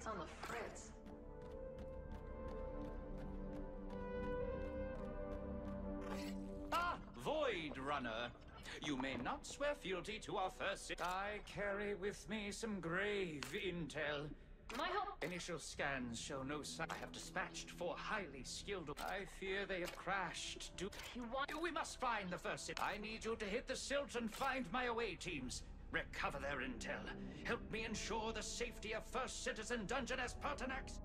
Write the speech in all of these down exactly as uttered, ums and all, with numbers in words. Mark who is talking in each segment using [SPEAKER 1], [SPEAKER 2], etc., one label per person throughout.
[SPEAKER 1] It's on the fritz.
[SPEAKER 2] Ah, Void Runner. You may not swear fealty to our first... I carry with me some grave intel.
[SPEAKER 1] My help.
[SPEAKER 2] Initial scans show no sign. I have dispatched four highly skilled... I fear they have crashed. Do
[SPEAKER 1] You want...
[SPEAKER 2] we must find the first... I need you to hit the silt and find my away teams. Recover their intel. Help me ensure the safety of First Citizen Dungeness Pertinax.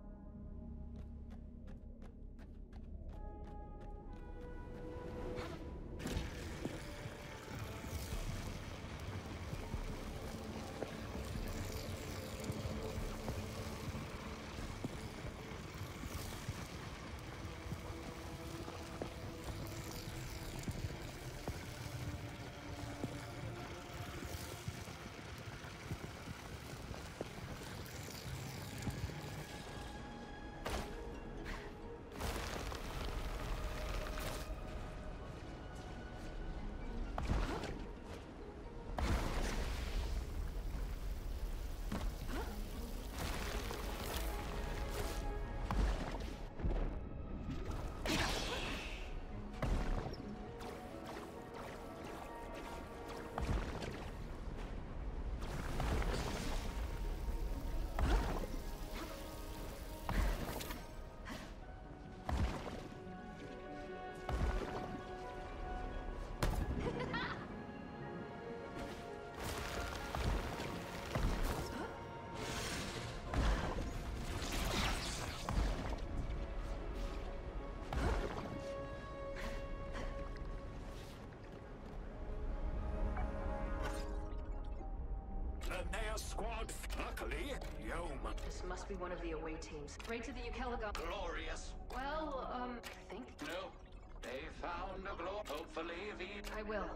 [SPEAKER 3] Squad, luckily, Yoma.
[SPEAKER 1] This must be one of the away teams. Right to the Ukelagon.
[SPEAKER 2] Glorious.
[SPEAKER 1] Well, um, I think...
[SPEAKER 2] No. They found a glow. Hopefully the...
[SPEAKER 1] I will.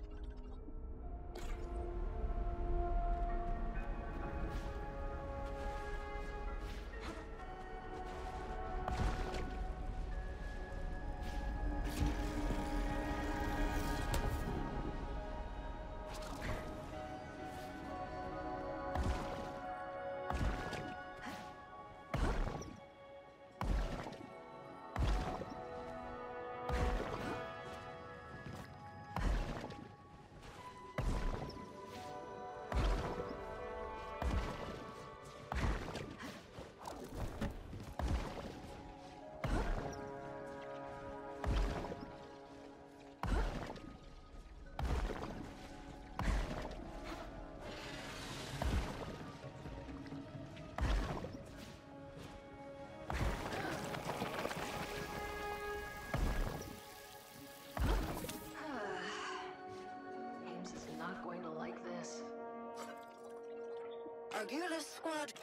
[SPEAKER 3] Argulis Squad.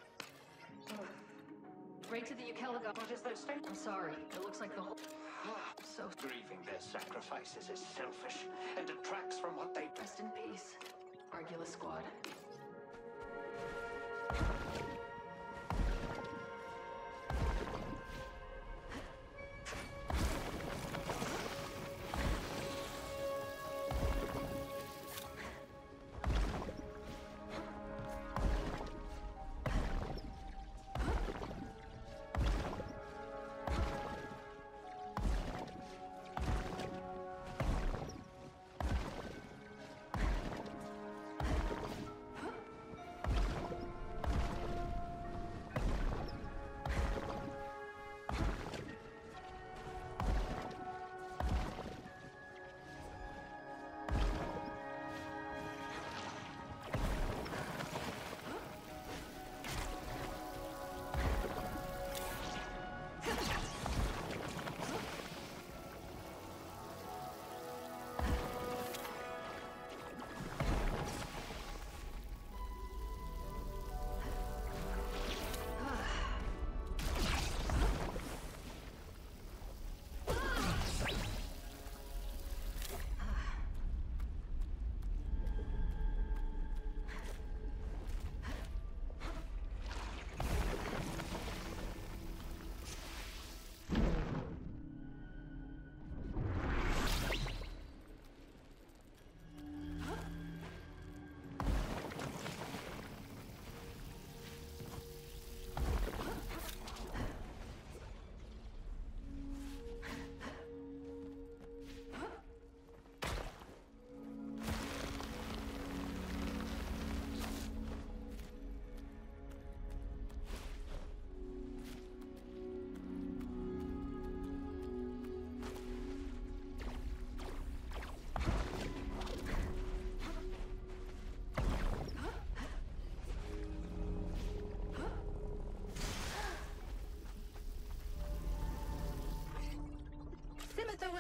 [SPEAKER 1] Right to the Ukelagon.
[SPEAKER 2] What is their state?
[SPEAKER 1] I'm sorry. It looks like the whole... So...
[SPEAKER 2] Grieving their sacrifices is selfish and detracts from what they...
[SPEAKER 1] Rest in peace, Argulis Squad.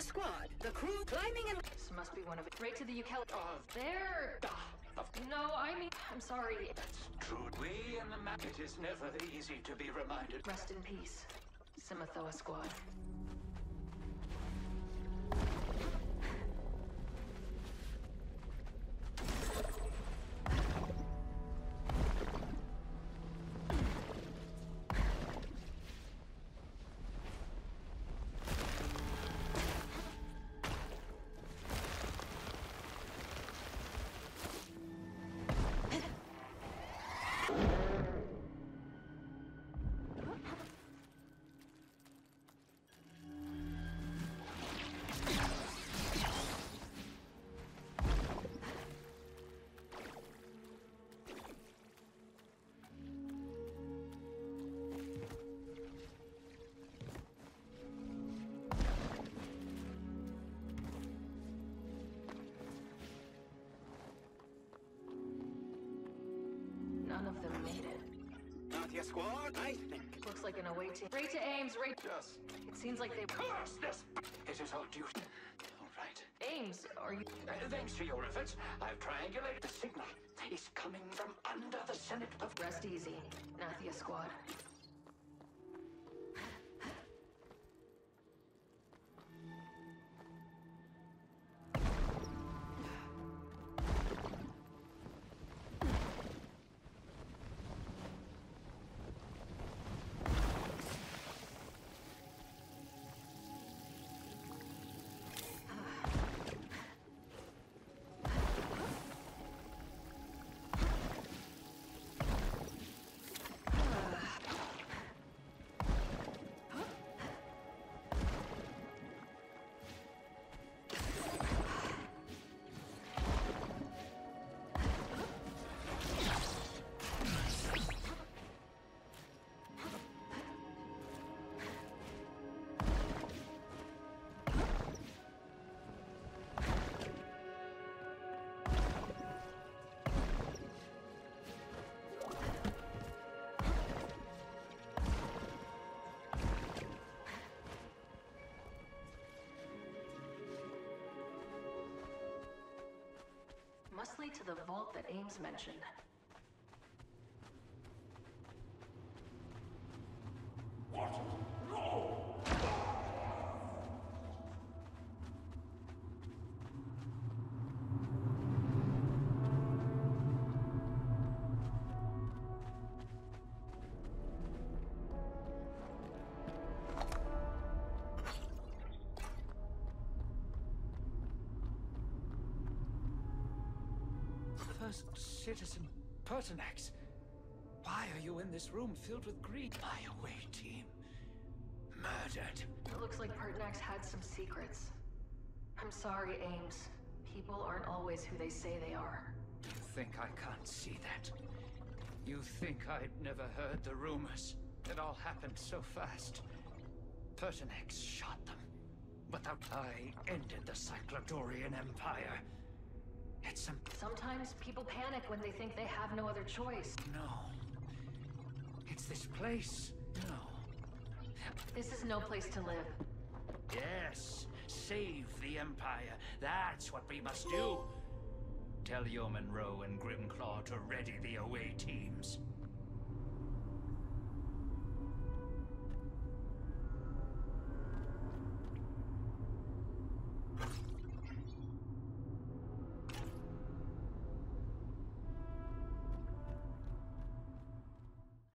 [SPEAKER 3] squad. The crew climbing in.
[SPEAKER 1] This must be one of it. Right to the Ukel. Oh, there. No, I mean, I'm sorry.
[SPEAKER 2] That's true. We in the map. It is never easy to be reminded.
[SPEAKER 1] Rest in peace, Simathoa Squad. None of them made it.
[SPEAKER 3] Nathia squad, I think.
[SPEAKER 1] Looks like an away team. Right to Ames, right.
[SPEAKER 2] Yes.
[SPEAKER 1] It seems like they.
[SPEAKER 2] Curse this! It is our duty. All right.
[SPEAKER 1] Ames, are you?
[SPEAKER 2] Uh, thanks to your efforts, I've triangulated the signal. It's coming from under the Senate of...
[SPEAKER 1] Rest easy, Nathia Squad. Must lead to the vault that Ames mentioned.
[SPEAKER 4] What? No!
[SPEAKER 2] First Citizen Pertinax. Why are you in this room filled with greed? My away team. Murdered.
[SPEAKER 1] It looks like Pertinax had some secrets. I'm sorry, Ames. People aren't always who they say they are.
[SPEAKER 2] You think I can't see that? You think I'd never heard the rumors? It all happened so fast. Pertinax shot them. Without I ended the Cyclodorian Empire. It's some...
[SPEAKER 1] Sometimes people panic when they think they have no other choice.
[SPEAKER 2] No. It's this place. No.
[SPEAKER 1] This is no place to live.
[SPEAKER 2] Yes. Save the Empire. That's what we must do. Tell Yeoman Rowe and Grimclaw to ready the away teams.